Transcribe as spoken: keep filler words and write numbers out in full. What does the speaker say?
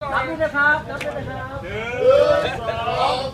รับนี่นะครับรับนี่นะครับหนึ่งสอง